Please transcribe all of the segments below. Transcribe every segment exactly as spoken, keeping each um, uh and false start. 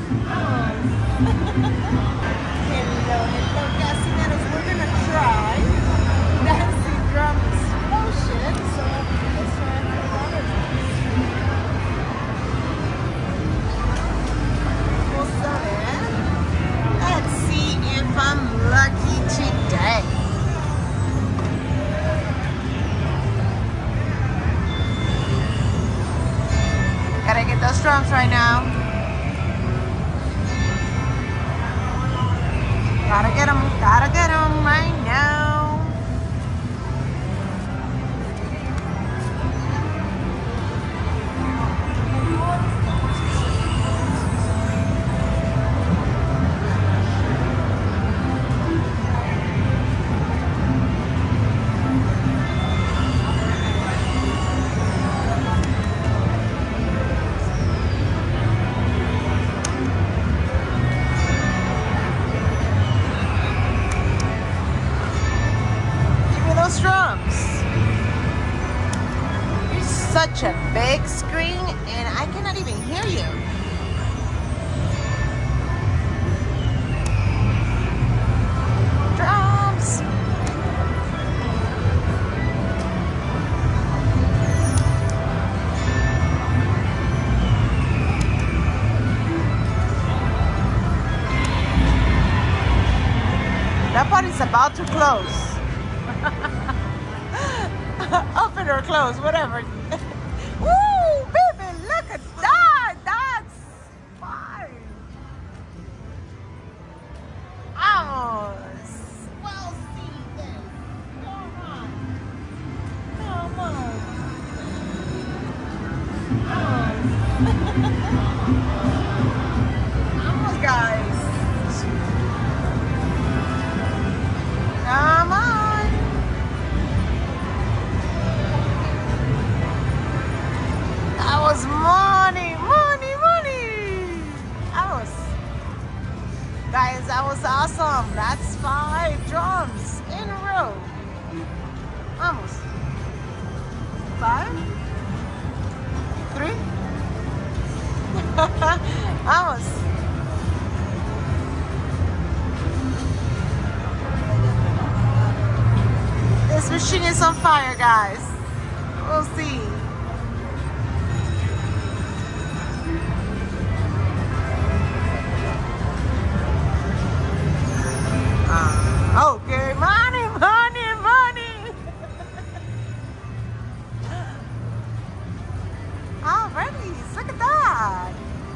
Hello, hello, Casineros. We're gonna try Nancy Drums Explosion. So let's try it for water. Let's see if I'm lucky today. Gotta get those drums right now. Gotta get them, gotta get them right now. Drums. It's such a big screen and I cannot even hear you. Drums. That part is about to close. Open or close, whatever. Woo, baby, look at that. That's fine. Vamos. Well, see this. Come on. Come on. Vamos, guys. Come on. That was money, money, money. That was, guys, that was awesome. That's five drums in a row. Almost. Five? Three? Almost. This machine is on fire, guys. We'll see. Okay, money, money, money. Already, look at that.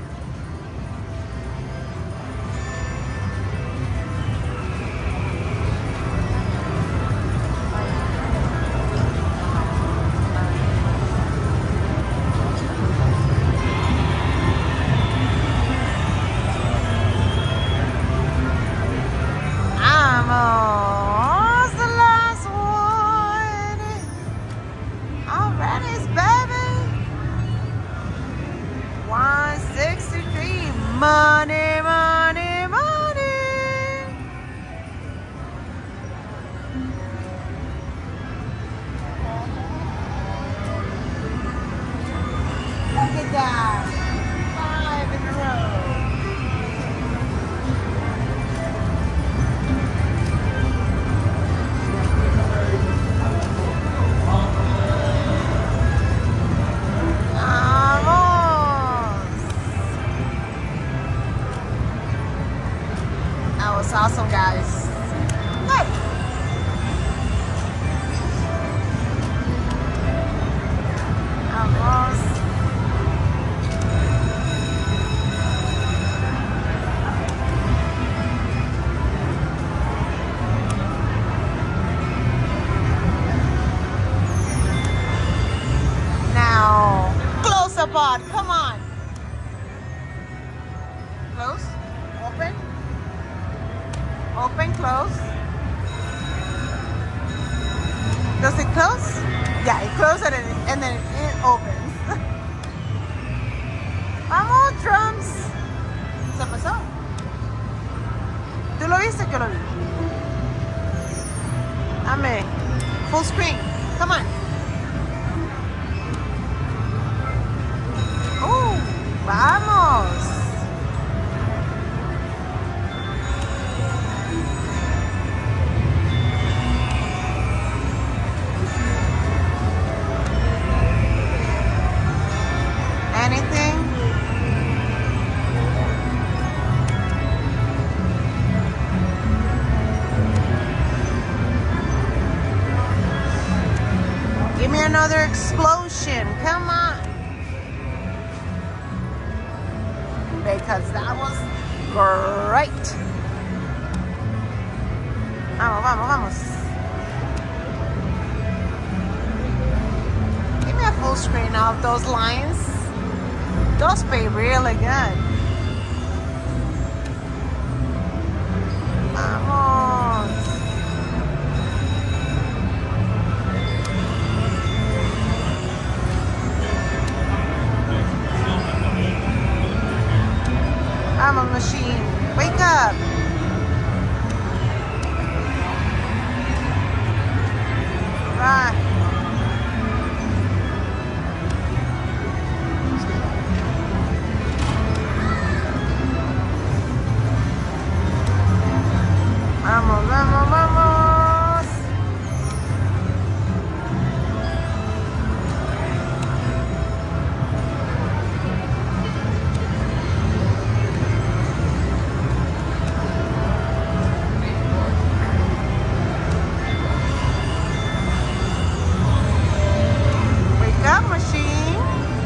Almost the last one. Already, baby. one sixty-three. Money, money, money. Look at that. Five in a row. That was awesome, guys. Hey. Almost. Now, close up on. Come on. Close. Open. Open, close. Does it close? Yeah, it closes and, and then it opens. Vamos, drums. Se pasó. ¿Tú lo viste que lo vi? Dame. Full screen. Come on. Oh, vamos. another explosion. Come on. Because that was great. Vamos, vamos, vamos. Give me a full screen of those lines. Those pay really good. Vamos. Vamos, machine. Wake up. Right. Vamos, vamos, vamos. Wake up, machine.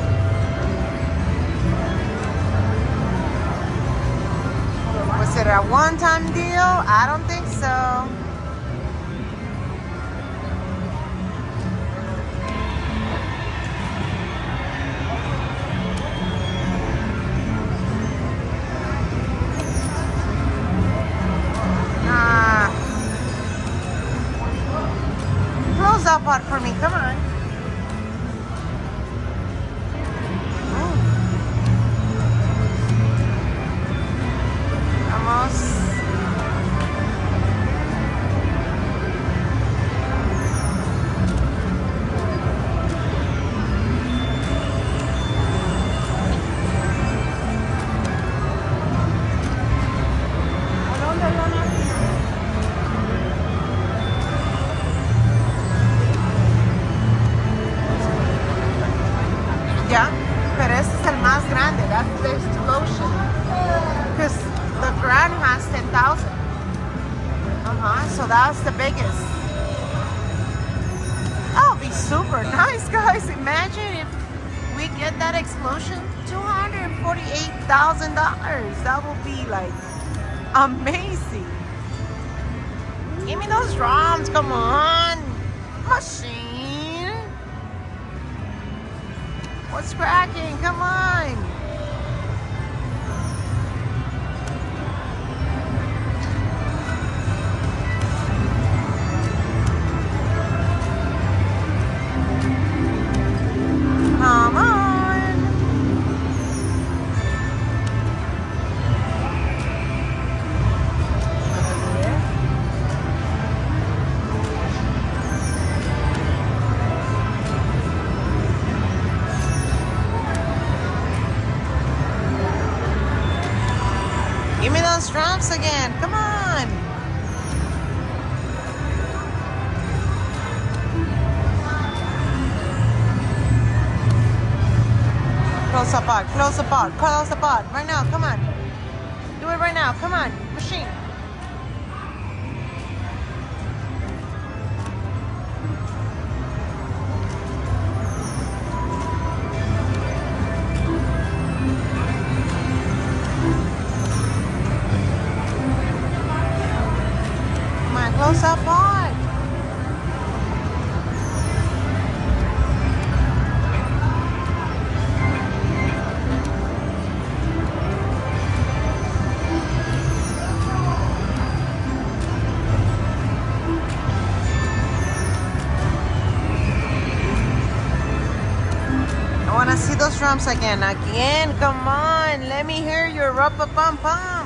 Was it a one-time deal? I don't think so. Nah. Close that part for me. Come on. Vamos. Ya, pero ese es el más grande. That's the explosion. Because the Grand has ten thousand. Uh-huh, so that's the biggest. That would be super nice, guys. Imagine if we get that explosion, two hundred forty-eight thousand dollars. That would be like amazing. Give me those drums, come on. Machine. What's cracking? Come on. Come on. Give me those drums again. Come on. Close the pot. Close the pot. Close the pot. Right now. Come on. Do it right now. Come on. Machine. Close up on. I want to see those drums again. Again, come on. Let me hear your rub-a-bum-bum.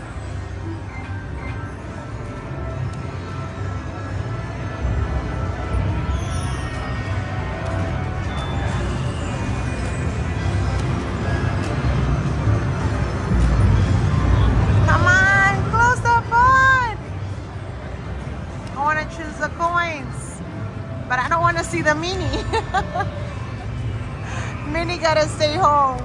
The coins, but I don't want to see the mini. Mini gotta stay home.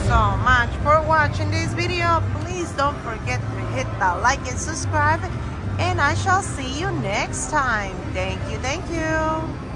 so much for watching this video. Please don't forget to hit that like and subscribe, and I shall see you next time. Thank you, thank you.